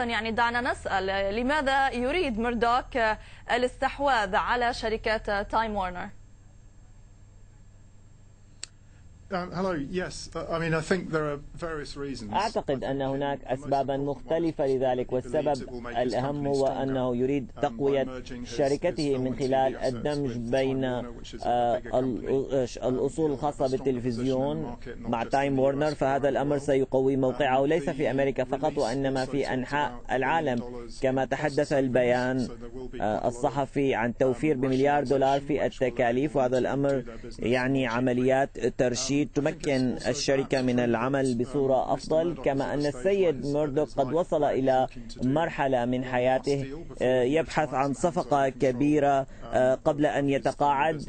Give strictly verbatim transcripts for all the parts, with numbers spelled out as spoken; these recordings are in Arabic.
يعني دعنا نسأل لماذا يريد ميردوك الاستحواذ على شركة تايم وورنر؟ أعتقد أن هناك أسبابا مختلفة لذلك، والسبب الأهم هو أنه يريد تقوية شركته من خلال الدمج بين الأصول الخاصة بالتلفزيون مع تايم وورنر. فهذا الأمر سيقوي موقعه ليس في أمريكا فقط وإنما في أنحاء العالم، كما تحدث البيان الصحفي عن توفير بمليار دولار في التكاليف، وهذا الأمر يعني عمليات ترشيد تمكن الشركة من العمل بصورة أفضل. كما أن السيد ميردوك قد وصل إلى مرحلة من حياته يبحث عن صفقة كبيرة قبل أن يتقاعد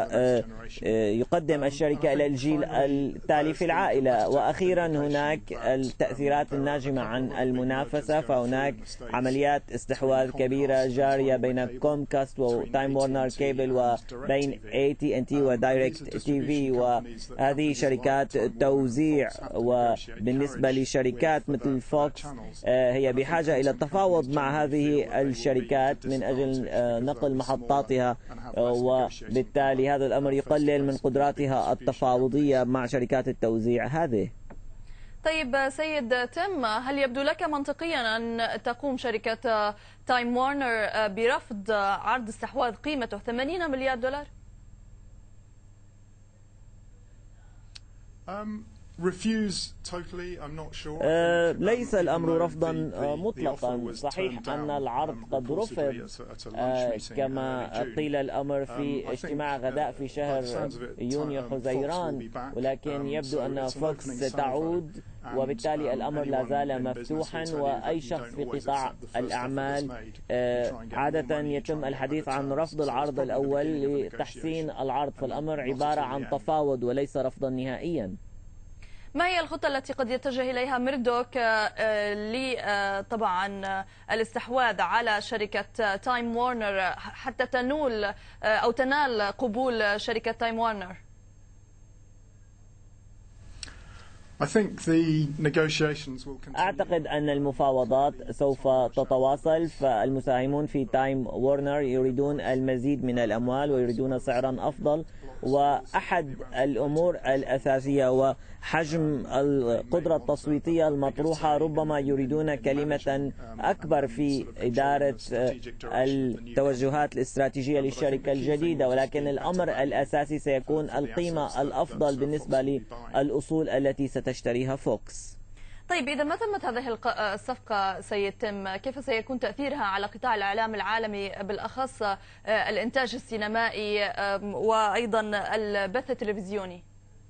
ويقدم الشركة إلى الجيل التالي في العائلة. وأخيرا هناك التأثيرات الناجمة عن المنافسة، فهناك عمليات استحواذ كبيرة جارية بين كومكاست وتايم وورنر كيبل وبين اي تي ان تي ودايركت تي في، وهذه شركات توزيع. وبالنسبة لشركات مثل فوكس هي بحاجة إلى التفاوض مع هذه الشركات من أجل نقل محطاتها، وبالتالي هذا الأمر يقلل من قدراتها التفاوضية مع شركات التوزيع هذه. طيب سيد تيم، هل يبدو لك منطقيا أن تقوم شركة تايم وورنر برفض عرض استحواذ قيمته ثمانين مليار دولار؟ أه ليس الأمر رفضا مطلقا. صحيح أن العرض قد رفض أه كما قيل الأمر في اجتماع غداء في شهر يونيو حزيران، ولكن يبدو أن فوكس ستعود، وبالتالي الأمر لا زال مفتوحا. وأي شخص في قطاع الأعمال أه عادة يتم الحديث عن رفض العرض الأول لتحسين العرض، فالأمر عبارة عن تفاوض وليس رفضا نهائيا. ما هي الخطة التي قد يتجه إليها ميردوك لطبعا الاستحواذ على شركة تايم وورنر حتى تنول أو تنال قبول شركة تايم وورنر؟ أعتقد أن المفاوضات سوف تتواصل، فالمساهمون في تايم وورنر يريدون المزيد من الأموال ويريدون سعرا أفضل، وأحد الأمور الأساسية وحجم القدرة التصويتية المطروحة. ربما يريدون كلمة أكبر في إدارة التوجهات الاستراتيجية للشركة الجديدة، ولكن الأمر الأساسي سيكون القيمة الأفضل بالنسبة للأصول التي ستشتريها فوكس. طيب إذا ما تمت هذه الصفقة سيد تيم، كيف سيكون تأثيرها على قطاع الإعلام العالمي، بالأخص الإنتاج السينمائي وأيضا البث التلفزيوني؟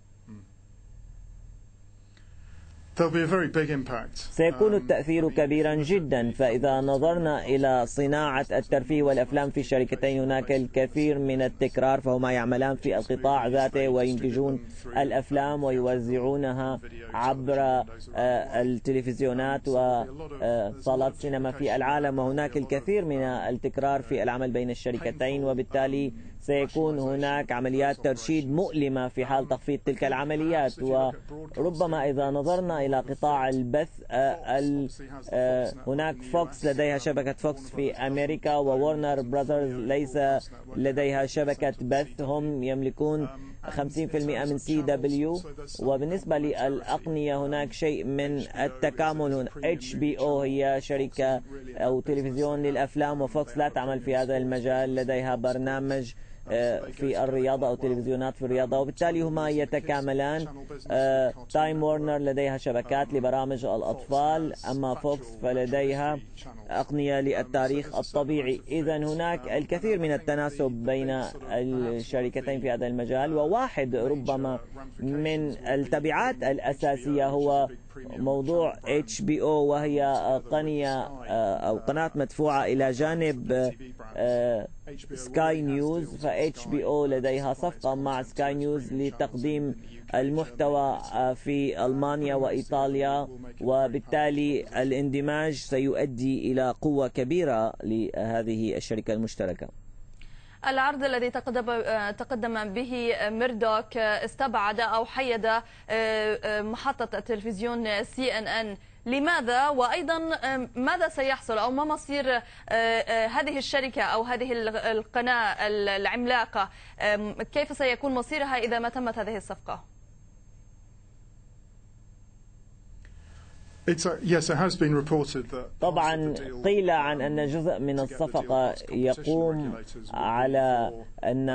سيكون التأثير كبيرا جدا. فإذا نظرنا إلى صناعة الترفيه والأفلام في الشركتين هناك الكثير من التكرار، فهما يعملان في القطاع ذاته وينتجون الأفلام ويوزعونها عبر التلفزيونات وصالات السينما في العالم، وهناك الكثير من التكرار في العمل بين الشركتين، وبالتالي سيكون هناك عمليات ترشيد مؤلمة في حال تخفيض تلك العمليات. وربما إذا نظرنا إلى قطاع البث هناك فوكس لديها شبكة فوكس في أمريكا، وورنر براذرز ليس لديها شبكة بث، هم يملكون خمسين بالمئة من سي دبليو. وبالنسبة للأقنية هناك شيء من التكامل. اتش بي او هي شركة أو تلفزيون للأفلام، وفوكس لا تعمل في هذا المجال، لديها برنامج في الرياضة أو تلفزيونات في الرياضة، وبالتالي هما يتكاملان. تايم وورنر لديها شبكات لبرامج الأطفال، أما فوكس فلديها أقنية للتاريخ الطبيعي. إذا هناك الكثير من التناسب بين الشركتين في هذا المجال، وواحد ربما من التبعات الأساسية هو موضوع اتش بي او، وهي قناة أو قناة مدفوعة إلى جانب سكاي نيوز. ف اتش بي او لديها صفقة مع سكاي نيوز لتقديم المحتوى في ألمانيا وإيطاليا، وبالتالي الاندماج سيؤدي إلى قوة كبيرة لهذه الشركة المشتركة. العرض الذي تقدم تقدم به ميردوك استبعد أو حيد محطة التلفزيون سي إن إن. لماذا؟ وأيضا ماذا سيحصل أو ما مصير هذه الشركة أو هذه القناة العملاقة؟ كيف سيكون مصيرها إذا ما تمت هذه الصفقة؟ طبعا قيل عن أن جزء من الصفقة يقوم على أن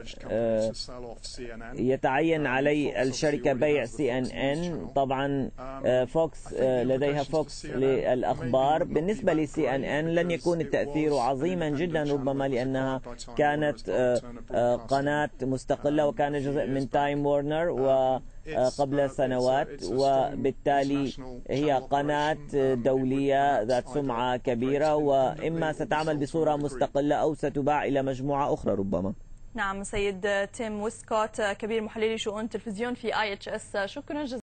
يتعين علي الشركة بيع سي إن إن. طبعا فوكس لديها فوكس للأخبار. بالنسبة لسي إن إن لن يكون التأثير عظيما جدا ربما، لأنها كانت قناة مستقلة وكان جزء من تايم وورنر وقبل سنوات، وبالتالي هي قناة دولية ذات سمعة كبيرة، وإما ستعمل بصورة مستقلة أو ستباع إلى مجموعة أخرى ربما. نعم، سيد تيم ويسكوت كبير محللي شؤون تلفزيون في آي إتش إس، شكرا جزيلا.